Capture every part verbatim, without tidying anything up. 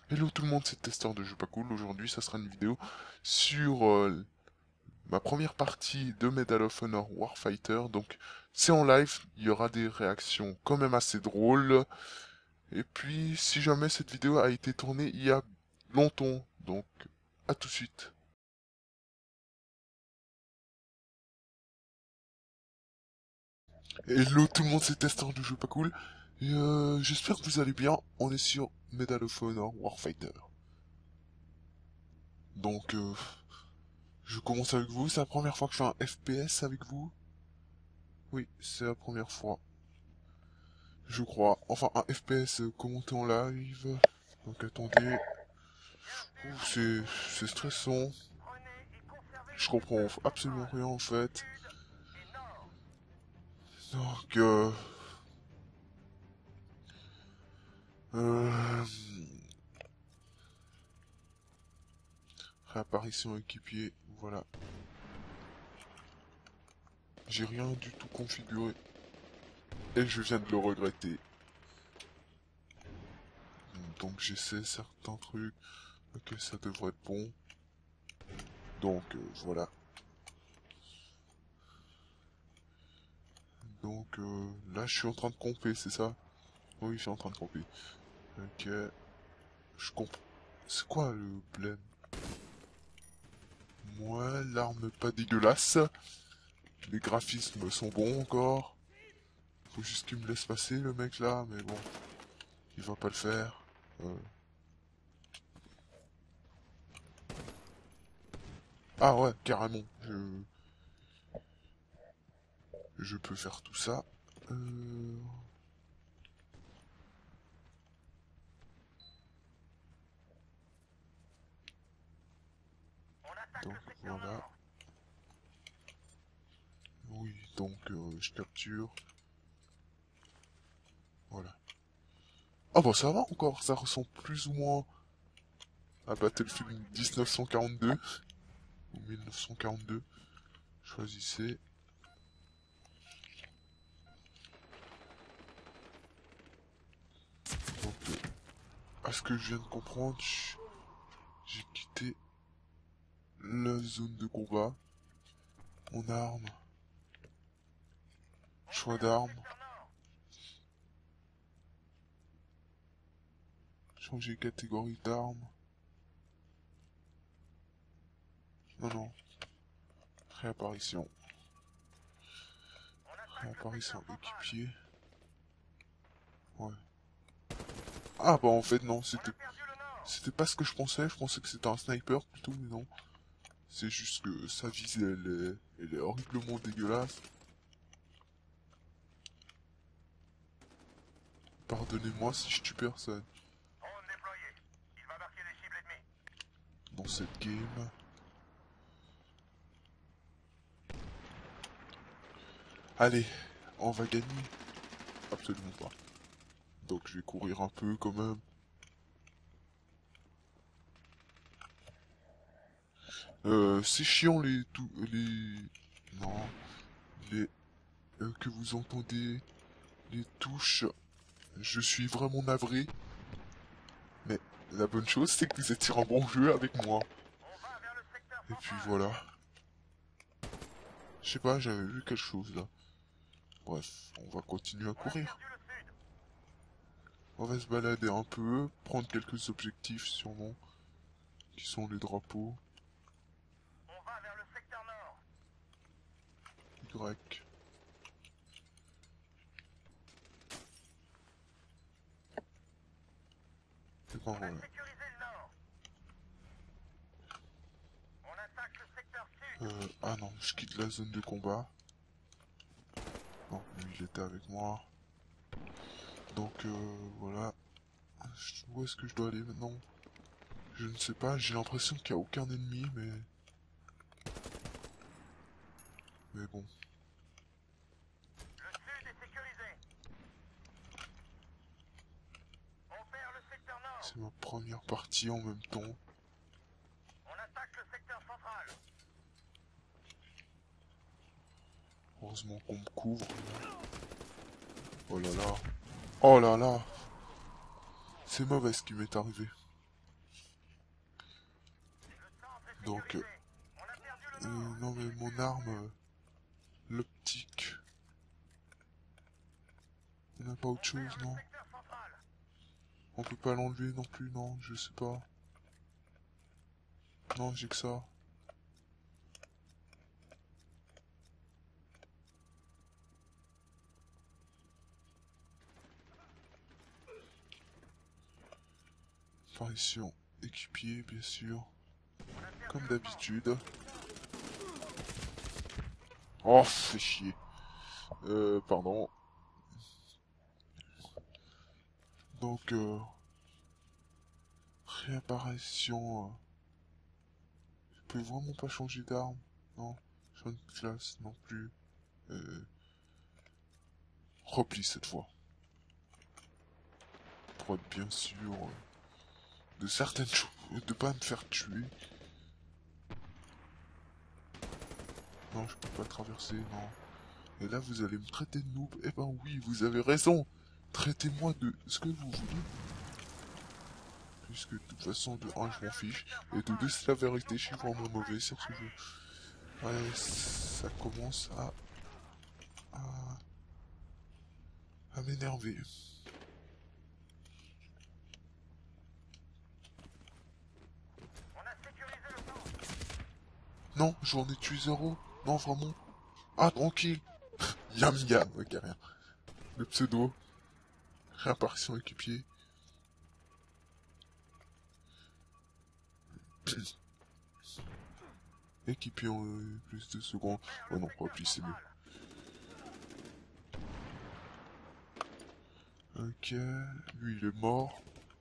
Hello tout le monde, c'est Testeur de Jeux Pas Cool. Aujourd'hui, ça sera une vidéo sur euh, ma première partie de Medal of Honor Warfighter. Donc, c'est en live, il y aura des réactions quand même assez drôles. Et puis, si jamais cette vidéo a été tournée il y a longtemps, donc à tout de suite. Hello tout le monde, c'est Testeur de Jeux Pas Cool. Et euh, j'espère que vous allez bien. On est sur Medal of Honor Warfighter. Donc, euh, je commence avec vous. C'est la première fois que je fais un F P S avec vous. Oui, c'est la première fois. Je crois. Enfin, un F P S commenté en live. Donc attendez. Ouh, c'est c'est stressant. Je comprends absolument rien en fait. Donc euh, euh, réapparition équipier. Voilà. J'ai rien du tout configuré. Et je viens de le regretter. Donc j'essaie certains trucs. Ok, ça devrait être bon. Donc euh, voilà. Donc euh, là je suis en train de comper, c'est ça? Oui, je suis en train de comper. Ok. Je comprends. C'est quoi le blême? Moi, l'arme pas dégueulasse. Les graphismes sont bons encore. Faut juste qu'il me laisse passer le mec là, mais bon. Il va pas le faire. Euh. Ah ouais, carrément. Je... Je peux faire tout ça. Euh... Donc voilà. Oui, donc euh, je capture. Voilà. Ah bah ça va encore, ça ressemble plus ou moins à Battlefield mille neuf cent quarante-deux. Ou mille neuf cent quarante-deux. Choisissez. Donc, euh, à ce que je viens de comprendre, j'ai quitté la zone de combat. Mon arme. Choix d'arme. Changer catégorie d'arme. Non, non. Réapparition. Réapparition équipier. Ouais. Ah bah en fait non, c'était c'était pas ce que je pensais. Je pensais que c'était un sniper plutôt, mais non. C'est juste que sa visée elle est, elle est horriblement dégueulasse. Pardonnez-moi si je tue personne dans cette game. Allez, on va gagner. Absolument pas. Donc je vais courir un peu quand même. Euh, c'est chiant les tout les non les euh, que vous entendez les touches. Je suis vraiment navré, mais la bonne chose c'est que vous êtes sur un bon jeu avec moi. Et puis voilà. Je sais pas, j'avais vu quelque chose là. Bref, on va continuer à courir. On va se balader un peu, prendre quelques objectifs sûrement, qui sont les drapeaux. Y. Et ben voilà. Euh, ah non, je quitte la zone de combat. Non, lui il était avec moi. Donc euh, voilà. Où est-ce que je dois aller maintenant? Je ne sais pas, j'ai l'impression qu'il n'y a aucun ennemi, mais... Mais bon. C'est ma première partie en même temps. Heureusement qu'on me couvre. Oh là là. Oh là là. C'est mauvais ce qui m'est arrivé. Donc, euh, euh, non mais mon arme, euh, l'optique. Il n'y a pas autre chose, non? On peut pas l'enlever non plus, non, je sais pas. Non, j'ai que ça. Apparition équipier, bien sûr. Comme d'habitude. Oh, fait chier. Euh, pardon. Donc, euh, réapparition. Euh, je peux vraiment pas changer d'arme. Non. Champ de classe non plus. Euh, repli cette fois. Pour être bien sûr euh, de certaines choses. De pas me faire tuer. Non, je peux pas traverser, non. Et là, vous allez me traiter de noob. Eh ben oui, vous avez raison. Traitez-moi de ce que vous voulez. Puisque de toute façon, de un, je m'en fiche. Et de deux, c'est la vérité. Je suis vraiment mauvais sur ce jeu. Ouais, ça commence à... à, à m'énerver. Non, j'en ai tué zéro. Non, vraiment. Ah, tranquille. Yam yam, ok, rien. Le pseudo. Réapparition équipier. Équipier en euh, plus de secondes. Oh non, repli, c'est mieux. Ok, lui il est mort.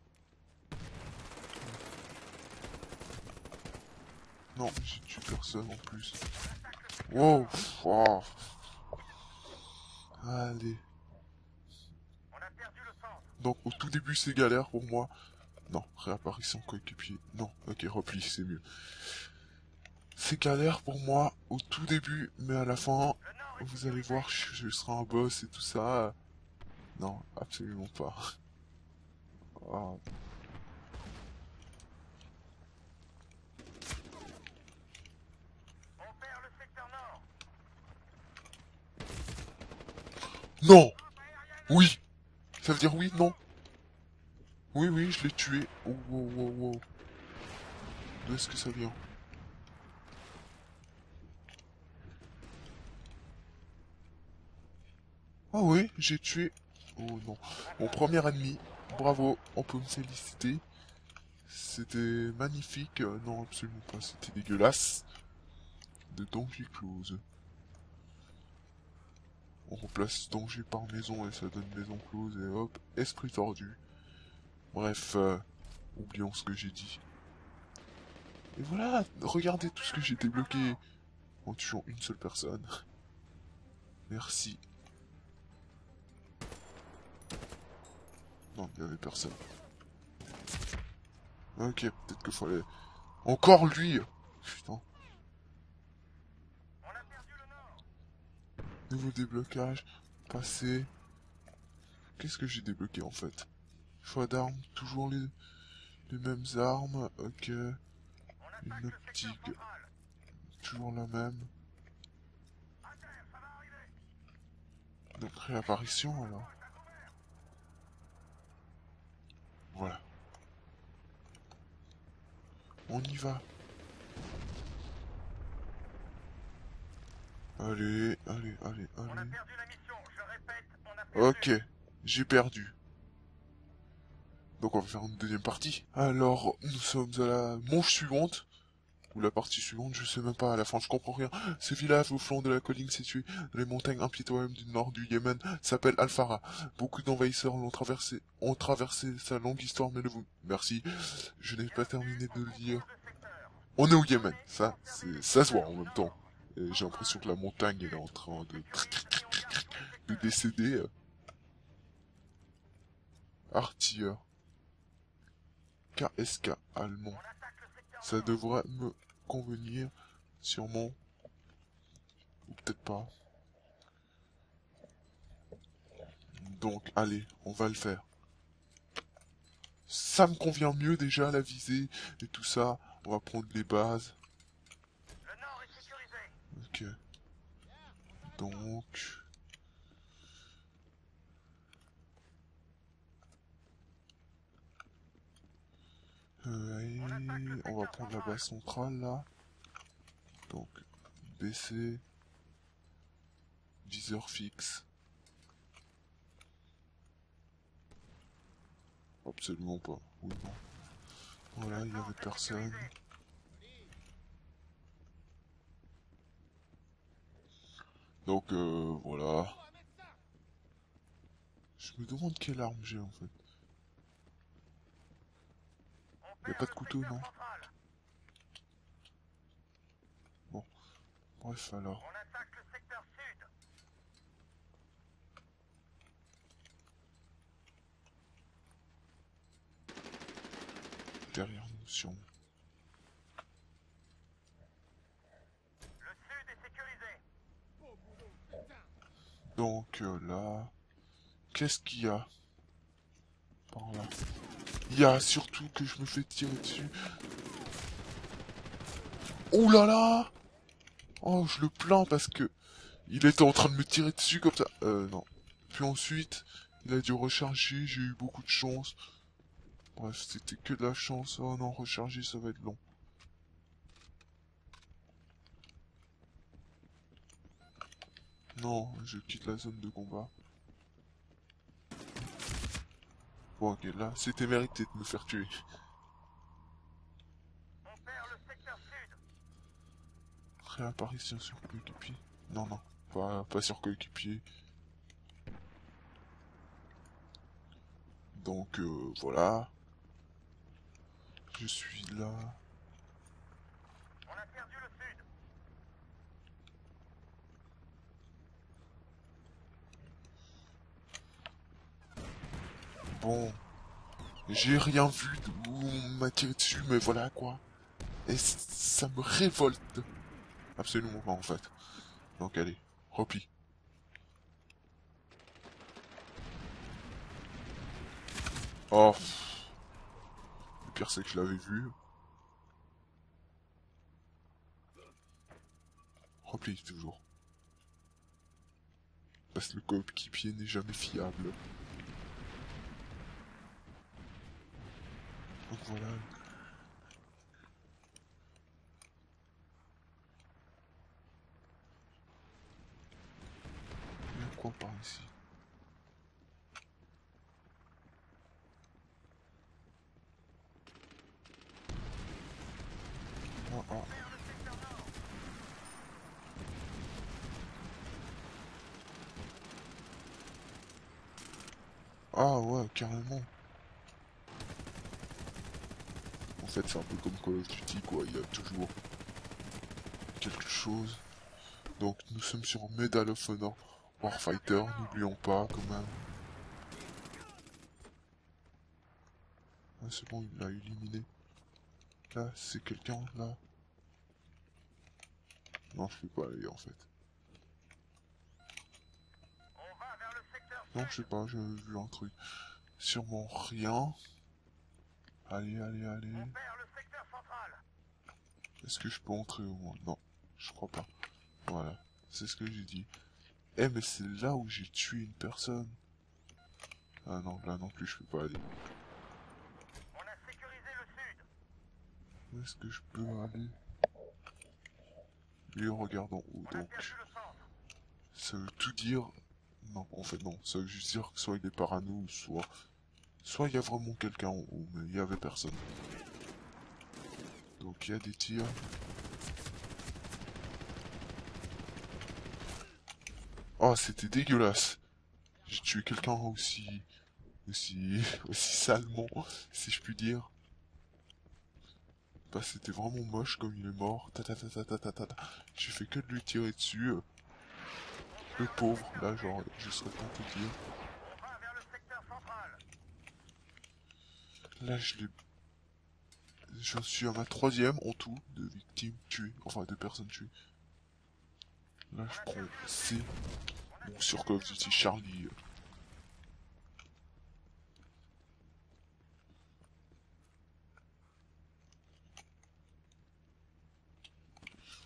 Non, j'ai tué personne en plus. Wow, wow. Allez. Donc au tout début c'est galère pour moi. Non, réapparition coéquipier. Non, ok, repli, c'est mieux. C'est galère pour moi au tout début, mais à la fin, vous allez voir, je, je serai un boss et tout ça. Non, absolument pas. Ah. Non. Oui. Ça veut dire oui, non. Oui, oui, je l'ai tué. Oh, wow, wow, wow. D'où est-ce que ça vient? Ah oui, j'ai tué... Oh non. Mon premier ennemi. Bravo, on peut me féliciter. C'était magnifique. Euh, non, absolument pas, c'était dégueulasse. De danger close. On remplace danger par maison et ça donne maison close et hop, esprit tordu. Bref, euh, oublions ce que j'ai dit. Et voilà, regardez tout ce que j'ai débloqué en tuant une seule personne. Merci. Non, il n'y avait personne. Ok, peut-être qu'il fallait... Encore lui. Putain. Nouveau déblocage. Passé. Qu'est-ce que j'ai débloqué en fait? Choix d'armes, toujours les, les mêmes armes. Ok. Une optique. Toujours la même. Donc réapparition alors. Voilà. On y va. Allez, allez, allez, allez. Ok, j'ai perdu. Donc on va faire une deuxième partie. Alors, nous sommes à la manche suivante. Ou la partie suivante, je sais même pas, à la fin je comprends rien. Ce village au flanc de la colline situé dans les montagnes impitoyables du nord du Yémen s'appelle Al-Farah. Beaucoup d'envahisseurs l'ont traversé, ont traversé sa longue histoire, mais ne vous... Merci, je n'ai pas terminé de le dire. On est au Yémen, ça, c'est, ça se voit en même temps. Et j'ai l'impression que la montagne elle est en train de, de décéder. euh. Artilleur. K S K allemand. Ça devrait me convenir, sûrement. Ou peut-être pas. Donc, allez, on va le faire. Ça me convient mieux déjà, la visée et tout ça. On va prendre les bases. Ok. Donc... Euh, allez, on va prendre la base centrale là. Donc, B C, viseur fixe. Absolument pas. Oui, non. Voilà, il y avait personne. Donc, euh, voilà. Je me demande quelle arme j'ai en fait. Y a pas de couteau, non? Bon, bref alors. Derrière nous, sûrement. Donc euh, là, qu'est-ce qu'il y a par là? Il y a surtout que je me fais tirer dessus. Oh là là! Oh, je le plains parce que il était en train de me tirer dessus comme ça. Euh, non. Puis ensuite, il a dû recharger, j'ai eu beaucoup de chance. Bref, c'était que de la chance. Oh non, recharger, ça va être long. Non, je quitte la zone de combat. Bon, ok, là, c'était mérité de me faire tuer. Réapparition sur coéquipier. Non, non, pas, pas sur coéquipier. Donc, euh, voilà. Je suis là. Bon, j'ai rien vu où on m'a tiré dessus, mais voilà quoi. Et ça me révolte. Absolument pas en fait. Donc allez, repli. Oh, pff. Le pire c'est que je l'avais vu. Repli toujours. Parce que le coéquipier n'est jamais fiable. Donc voilà. Il y a quoi par ici? Ah, ah. Ah ouais, carrément. En fait, c'est un peu comme Call of Duty, quoi. Il y a toujours quelque chose. Donc, nous sommes sur Medal of Honor Warfighter, n'oublions pas, quand même. Ah, c'est bon, il l'a éliminé. Là, c'est quelqu'un, là. Non, je peux pas aller, en fait. Non, je sais pas, j'ai vu un truc. Sûrement rien. Allez, allez, allez. Est-ce que je peux entrer au moins? Non, je crois pas. Voilà, c'est ce que j'ai dit. Eh, mais c'est là où j'ai tué une personne. Ah non, là non plus, je peux pas aller. Où est-ce que je peux aller? Lui, on regarde en haut, donc... Ça veut tout dire... Non, en fait, non. Ça veut juste dire que soit il est parano, soit... Soit il y a vraiment quelqu'un en haut, mais il y avait personne. Donc il y a des tirs. Oh, c'était dégueulasse. J'ai tué quelqu'un aussi... Aussi... aussi salement, si je puis dire. Bah, c'était vraiment moche comme il est mort. Ta ta ta ta ta ta ta ta. J'ai fait que de lui tirer dessus. Le pauvre, là, genre, je serais tenté de dire. Là, je l'ai... J'en suis à ma troisième en tout de victimes tuées. Enfin, de personnes tuées. Là, je prends C. Bon, sur Call of Duty Charlie.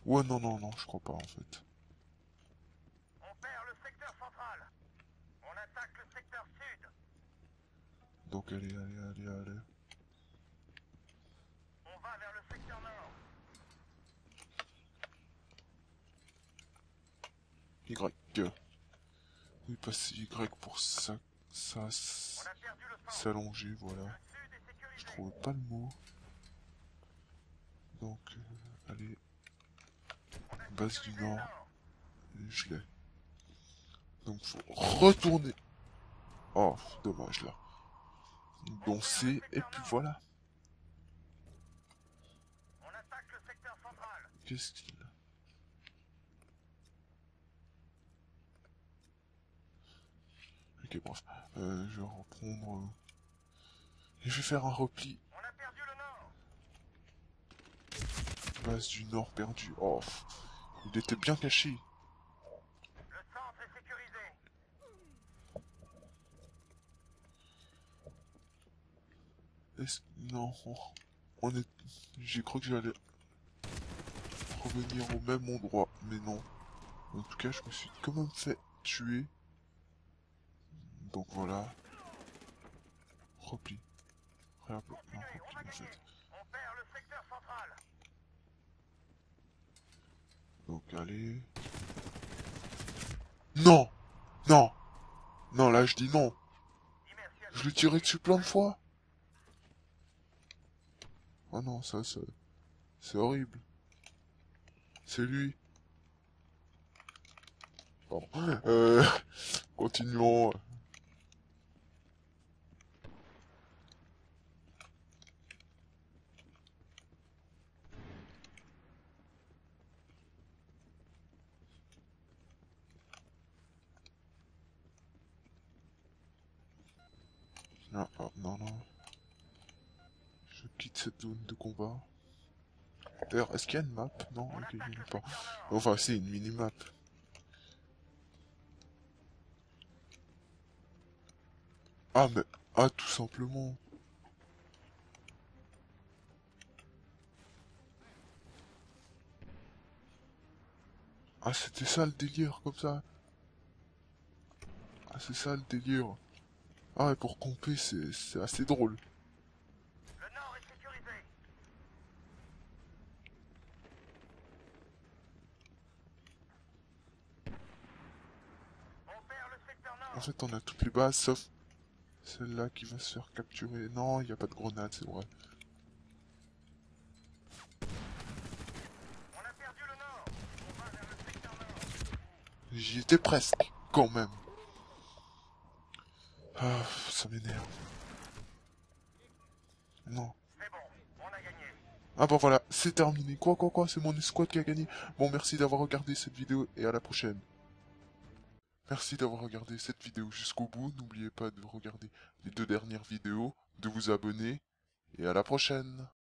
Ouais, non, non, non, je crois pas, en fait. On perd le secteur central. On attaque le secteur sud. Donc, allez, allez, allez, allez. On va vers le secteur nord. Y. Oui, passer Y pour ça, ça, On a perdu le centre. s'allonger, voilà. Le sud est sécurisé. Je trouve pas le mot. Donc, euh, allez, On a base du sécurisé nord, le nord. et je l'ai. Donc, faut retourner. Oh, dommage, là. Donc, c'est, et puis voilà. On attaque le secteur central. Qu'est-ce qu'il a? Ok, bref. Euh, je vais reprendre... euh, Et je vais faire un repli. On a perdu le nord. Base du nord perdu. Oh, il était bien caché. Le centre est sécurisé. Est-ce... Non. On est... J'ai cru que j'allais revenir au même endroit. Mais non. En tout cas, je me suis quand même fait tuer. Donc voilà. Repli. Réappli. Non, Continuez, on va repli en gagner. fait. On perd le secteur central. Donc allez. Non! Non! Non, là je dis non. Immersion. Je l'ai tiré dessus plein de fois. Oh non, ça, ça... C'est horrible. C'est lui. Bon. Euh... Continuons. Non, oh, non, non. Je quitte cette zone de combat. D'ailleurs, est-ce qu'il y a une map? Non, On ok, il n'y attaque en le a pas. secteur nord. Enfin, c'est une mini-map. Ah, mais... Ah, tout simplement. Ah, c'était ça le délire, comme ça. Ah, c'est ça le délire. Ah, et pour camper, c'est c'est assez drôle. Le nord est sécurisé. On perd le secteur En nord. fait, on a toutes les bases, sauf celle-là qui va se faire capturer. Non, il n'y a pas de grenade, c'est vrai. On a perdu le nord. On va vers le secteur nord. J'y étais presque, quand même. Ah, ça m'énerve. Non. C'est bon, on a gagné. Ah bah voilà, c'est terminé. Quoi, quoi, quoi, c'est mon escouade qui a gagné. Bon, merci d'avoir regardé cette vidéo et à la prochaine. Merci d'avoir regardé cette vidéo jusqu'au bout. N'oubliez pas de regarder les deux dernières vidéos, de vous abonner et à la prochaine.